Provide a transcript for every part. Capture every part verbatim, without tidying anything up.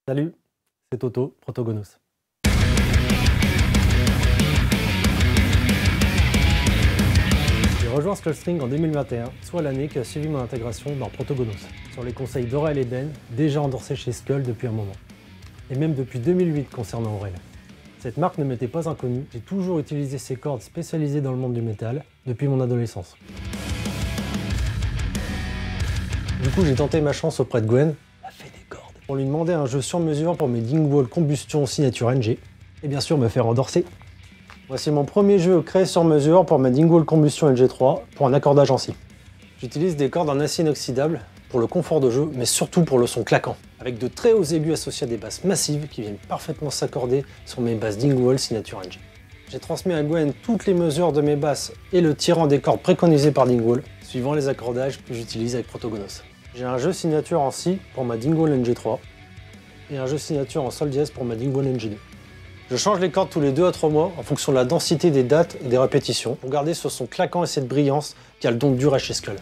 Salut, c'est Toto, Protogonos. J'ai rejoint Skullstring en deux mille vingt et un, soit l'année qui a suivi mon intégration dans Protogonos, sur les conseils d'Aurel et Ben, déjà endorsés chez Skull depuis un moment. Et même depuis deux mille huit concernant Aurel. Cette marque ne m'était pas inconnue, j'ai toujours utilisé ces cordes spécialisées dans le monde du métal depuis mon adolescence. Du coup, j'ai tenté ma chance auprès de Gwen, la fée des cordes, pour lui demander un jeu sur mesure pour mes Dingwall Combustion Signature N G, et bien sûr me faire endorser. Voici mon premier jeu créé sur mesure pour ma Dingwall Combustion N G trois pour un accordage en scie. J'utilise des cordes en acier inoxydable pour le confort de jeu, mais surtout pour le son claquant, avec de très hauts aigus associés à des basses massives qui viennent parfaitement s'accorder sur mes basses Dingwall Signature N G. J'ai transmis à Gwen toutes les mesures de mes basses et le tirant des cordes préconisé par Dingwall, suivant les accordages que j'utilise avec Protogonos. J'ai un jeu signature en scie pour ma Dingwall N G trois et un jeu signature en sol dièse pour ma Dingwall N G deux. Je change les cordes tous les deux à trois mois en fonction de la densité des dates et des répétitions pour garder ce son claquant et cette brillance qui a le don de durer chez Skull.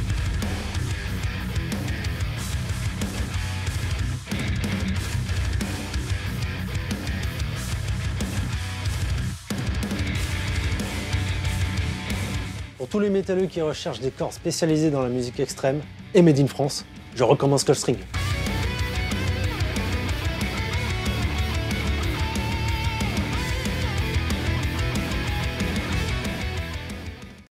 Pour tous les métalleux qui recherchent des cordes spécialisées dans la musique extrême et made in France, je recommence Skullstring.